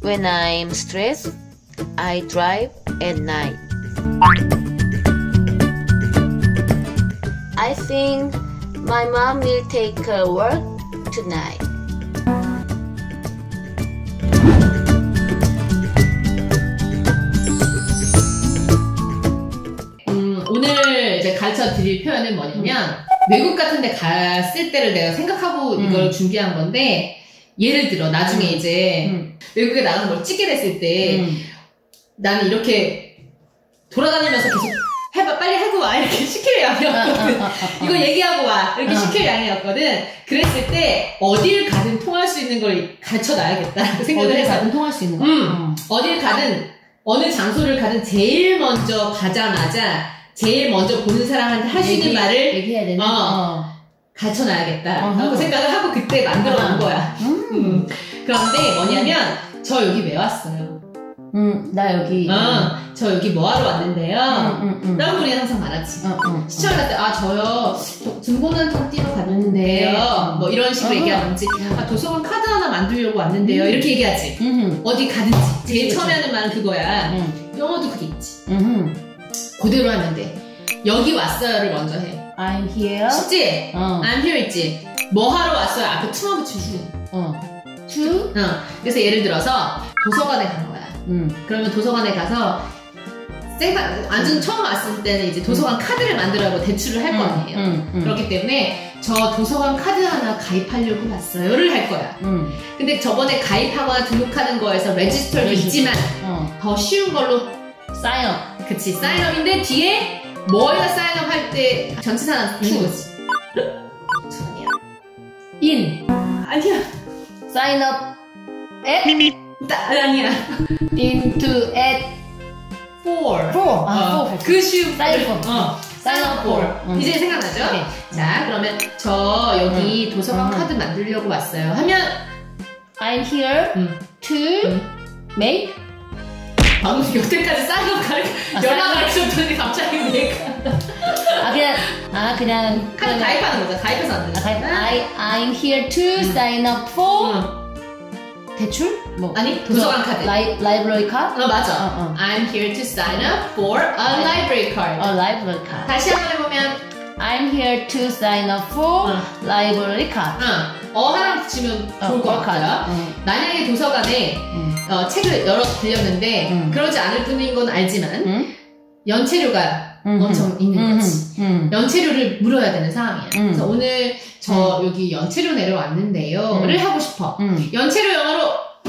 When I'm stressed, I drive at night. I think my mom will take work tonight. 오늘 이제 가르쳐 드릴 표현은 뭐냐면 외국 같은 데 갔을 때를 내가 생각하고 이걸 준비한 건데 예를 들어 나중에 이제 외국에 나가서 뭘 찍게 됐을 때 나는 이렇게 돌아다니면서 계속 해봐 빨리 하고 와 이렇게 시킬 양이었거든. 이거 얘기하고 와 이렇게 시킬 양이었거든. 그랬을 때 어딜 가든 통할 수 있는 걸 가르쳐 놔야겠다 그 생각을 해서 어딜 가든 통할 수 있는 거? 어딜 가든 어느 장소를 가든 제일 먼저 가자마자 제일 먼저 보는 사람한테 할 수 있는 말을 얘기해야 되는 가르쳐 놔야겠다 라고 생각을 하고 그때 만들어 놓은 거야. 그런데 뭐냐면 저 여기 왜 왔어요? 나 여기 저 여기 뭐하러 왔는데요? 라고 우리는 항상 말하지. 시청을 할 때 저요 등본한통 띄러 갔는데요 뭐 이런 식으로 얘기하든지 도서관 카드 하나 만들려고 왔는데요 이렇게 얘기하지. 어디 가든지 제일 처음에 하는 말은 그거야. 영어도 그게 있지. 그대로 하면 돼. 여기 왔어요를 먼저 해. I'm here. 쉽지? I'm here 있지. 뭐 하러 왔어요? 앞에 투만 붙이고. to? 그래서 예를 들어서 도서관에 간 거야. 그러면 도서관에 가서 완전 처음 왔을 때는 이제 도서관 카드를 만들라고 대출을 할 거 아니에요. 그렇기 때문에 저 도서관 카드 하나 가입하려고 왔어요를 할 거야. 근데 저번에 가입하거나 등록하는 거에서 레지스터도 있지만 더 쉬운 걸로 사인업. 그치, 사인업인데 뒤에 뭐에다 사인업 할 때 전치사는 to 거지. 아니야. in. 아니야. 사인업 at. 아니야. into at. for. for. 그 쉬운. 사인업. 사인업 for. 이제 생각나죠? 오케이. 자, 그러면 저 여기 도서관 카드 만들려고 왔어요. 하면 I'm here to make. 방금 여태까지 사인업 연락 가르쳐줬더니 갑자기 내가 그냥 카드 가입하는 거죠. 가입해서 안 되는. I'm here to sign up for 대출? 뭐 아니 도서관 카드. 라이브러리 카드? 맞아. I'm here to sign up for a library card. 라이브러리 카드. 다시 한번 해보면 I'm here to sign up for library card. 하나 붙이면 좋을 것 같아요. 만약에 도서관에 책을 여러 빌렸는데 그러지 않을 뿐인 건 알지만 연체료가 엄청 있는 거지. 연체료를 물어야 되는 상황이야. 그래서 오늘 저 여기 연체료 내러 왔는데요 를 하고 싶어. 연체료 영어로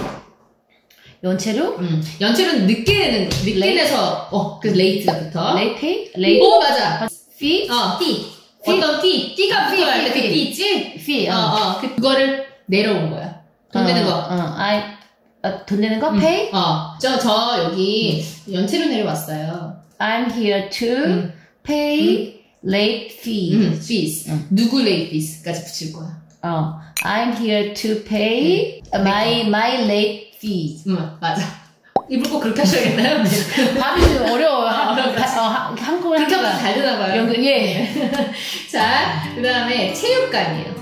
연체료? 연체료는 늦게 내서 그 late가 붙어. late? 오 맞아. fee? fee. 어떤 fee? 띠가 붙어야 돼. 그 fee 있지? fee. 그거를 내려온 거야. 돈 내는 거. 돈 내는 거? pay? 저 여기 연체료 내려왔어요. I'm here to pay late fee. fees. 누구 late fees까지 붙일 거야. I'm here to pay my late fees. 맞아. 입을 꼭 그렇게 하셔야겠나요? 발음이 좀 어려워요. 한국어 그렇게 하면 잘 되나 봐요. 예. 자, 그 다음에 체육관이에요.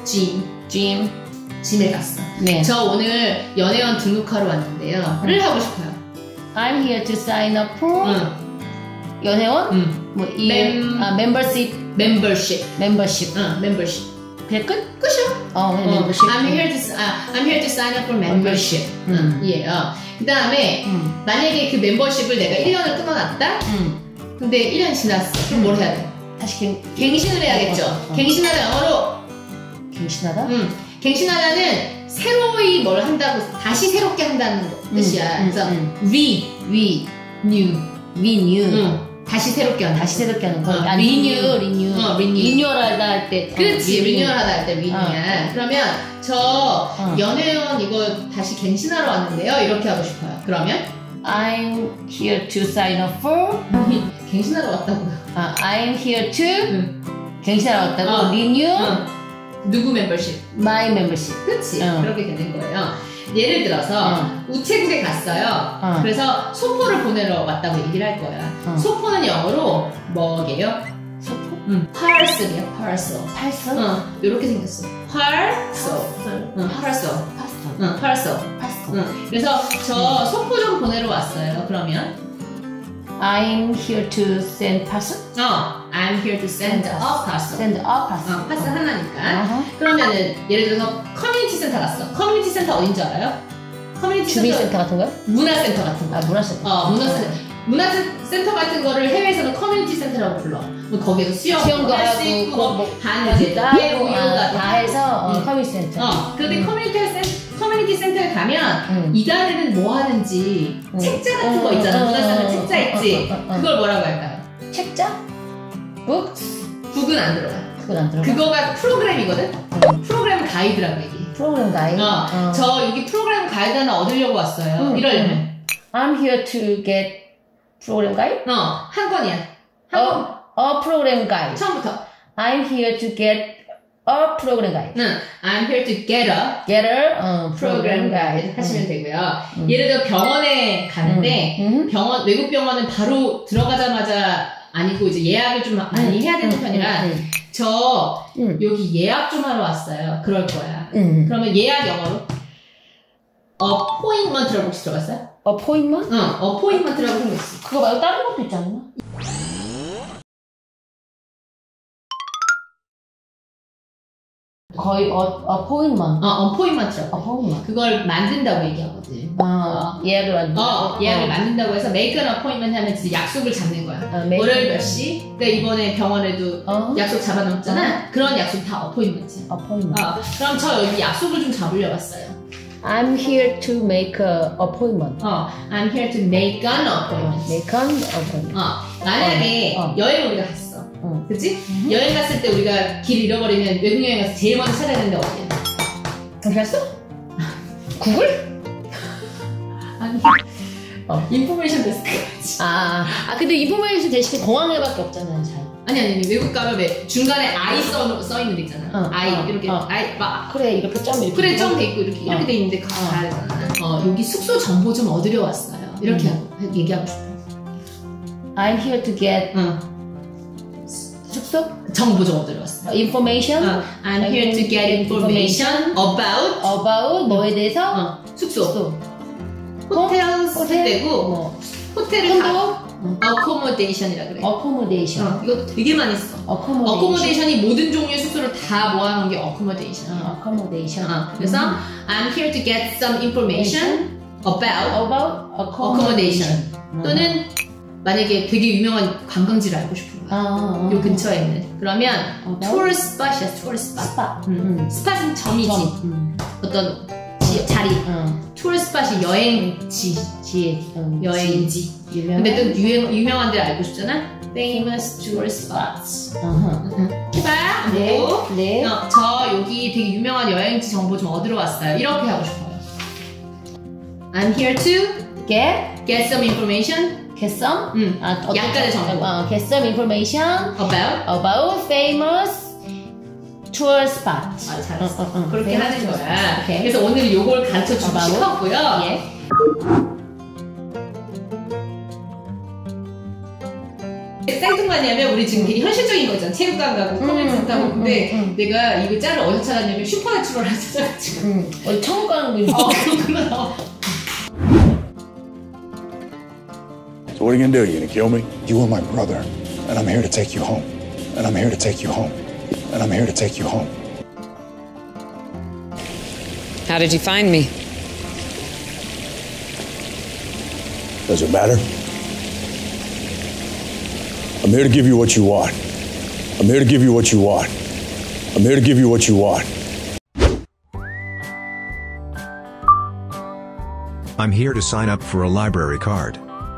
짐에 갔어. 네. 저 오늘 연회원 등록하러 왔는데요. 를 하고 싶어요. I'm here to sign up for 연회원? membership. membership. 그냥 끝이요. membership. I'm here to sign up for membership. 그 다음에 만약에 그 멤버십을 내가 1년을 끊어놨다? 근데 1년 지났어. 그럼 뭘 해야 돼? 다시 갱신을 해야겠죠. 갱신하다 영어로 갱신하다? 갱신하다는 새로이 뭘 한다고 다시 새롭게 한다는 뜻이야. 그래서 renew 다시 새롭게 한다. 다시 새롭게 하는 거. renew. 리뉴얼하다 할 때. 그렇지. 리뉴얼하다 할 때 renew야. 그러면 저 연회원 이거 다시 갱신하러 왔는데요. 이렇게 하고 싶어요. 그러면 I'm here to sign up for. 갱신하러 왔다고요. I'm here to. 갱신하러 왔다고. renew. 누구 멤버십? My membership. 그렇지. 그렇게 되는 거예요. 예를 들어서 우체국에 갔어요. 그래서 소포를 보내러 왔다고 얘기를 할 거야. 소포는 영어로 뭐게요? 소포? parcel이야. parcel. parcel? 이렇게 생겼어. parcel. parcel. 응, parcel. 파스. 응. 그래서 저 속보 좀 보내러 왔어요. 그러면 I'm here to send parcel. I'm here to send a parcel. Send a parcel. 파스 하나니까. 그러면은 예를 들어서 커뮤니티 센터 갔어. 커뮤니티 센터 어딘 줄 알아요? 커뮤니티 주민센터 같은 거요? 문화센터 같은 거. 문화센터. 문화센터 같은 거를 해외에서는 커뮤니티 센터라고 불러. 뭐 거기에서 수영도 할 수 있고, 뭐 반지, 예고 이런 거 다 해서 커뮤니티 센터. 그런데 커뮤니티 센터에 가면 이달에는 뭐 하는지 책자 같은 거 있잖아. 문화센터 책자 있지. 그걸 뭐라고 할까요? 책자? Books? 북은 안 들어가. 그건 안 들어가. 그거가 프로그램이거든. 프로그램 가이드라고 얘기해. 프로그램 가이드. 저 여기 프로그램 가이드 하나 얻으려고 왔어요. 이러려면. I'm here to get 프로그램 가이드? 한 권이야. 프로그램 가이드. 처음부터. I'm here to get a 프로그램 가이드. I'm here to get a 프로그램 가이드 하시면 되고요. 예를 들어 병원에 가는데 외국 병원은 바로 들어가자마자 아니고 이제 예약을 좀 많이 해야 되는 편이라 저 여기 예약 좀 하러 왔어요. 그럴 거야. 그러면 예약 영어로 appointment라고 혹시 들어봤어요? appointment? appointment라고 생겼어. 그거 말고 다른 것도 있지 않나? 거의 appointment. appointment라고. appointment. 그걸 만든다고 얘기하거든. 예약을 만든다고? 예약을 만든다고 해서 make an appointment 하면 진짜 약속을 잡는 거야. 월요일 몇 시? 그러니까 이번에 병원에도 약속 잡아놓았잖아. 그런 약속 다 appointment이야. appointment. 그럼 저 여기 약속을 좀 잡으려 왔어요. I'm here to make an appointment. I'm here to make an appointment. make an appointment. 만약에 여행 우리가 갔어. 그치? 여행 갔을 때 우리가 길 잃어버리면 외국 여행 가서 제일 먼저 찾아야 되는데 어디야? 그렇게 했어? 구글? 아니 인포메이션 데스크까지. 근데 인포메이션 데스크 공항에밖에 없잖아요, 잘. 아니 외국 가면 왜 중간에 I 써 있는 데 있잖아. I 이렇게 I 막 그래 이렇게 점 이렇게. 그래 점 돼 있고 이렇게 돼 있는데 가야 되잖아. 여기 숙소 정보 좀 얻으려 왔어요. 이렇게 얘기하고 싶어. I'm here to get 숙소? 정보 좀 얻으러 왔어. Information? I'm here to get information about 뭐에 대해서? 숙소. 호텔 쓸 때고 호텔을 accommodation이라 그래. accommodation. 이것도 되게 많이 써. accommodation이 모든 종류의 숙소를 다 모아놓은 게 accommodation. accommodation. 그래서 I'm here to get some information about accommodation. 또는 만약에 되게 유명한 관광지를 알고 싶은 거야. 요 근처에 있는. 그러면 tour spot이야, tour spot. 스팟은 점이지. 어떤 자리. tour spot이 여행지. 여행지. 근데 또 유명한 데를 알고 싶잖아. famous tour spots. 해봐. 네. 저 여기 되게 유명한 여행지 정보 좀 얻으러 왔어요. 이렇게 하고 싶어요. I'm here to get some information. Get some? 약간의 정보. get some information about famous tour spots. 잘했어. 그렇게 하는 거야. Okay. 그래서 오늘 요걸 가르쳐 주고 싶었고요. 예. 생뚱맞냐면 우리 지금 되게 현실적인 거 있잖아. 체육관 가고 커뮤니티 센터 가고. 근데 내가 이거 짤을 어디서 찾았냐면 슈퍼내추럴을 찾아가지고. 어디 천국 가는 거 그거 나와. So what are you gonna do? You gonna kill me? You are my brother, and I'm here to take you home. And I'm here to take you home. And I'm here to take you home. How did you find me? Does it matter? I'm here to give you what you want. I'm here to give you what you want. I'm here to give you what you want. I'm here to sign up for a library card.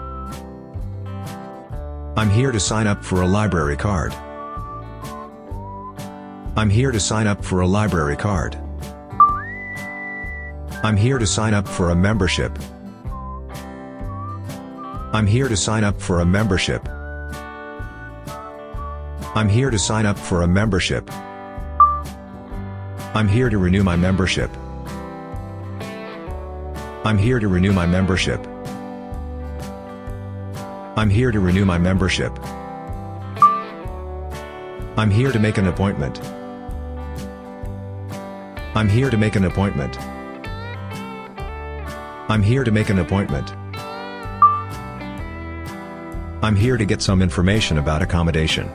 I'm here to sign up for a library card. I'm here to sign up for a library card. I'm here to sign up for a membership. I'm here to sign up for a membership. I'm here to sign up for a membership. I'm here to renew my membership. I'm here to renew my membership. I'm here to renew my membership. I'm here to make an appointment. I'm here to make an appointment. I'm here to make an appointment. I'm here to get some information about accommodation.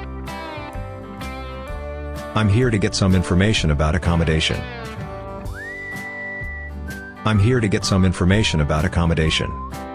I'm here to get some information about accommodation. I'm here to get some information about accommodation.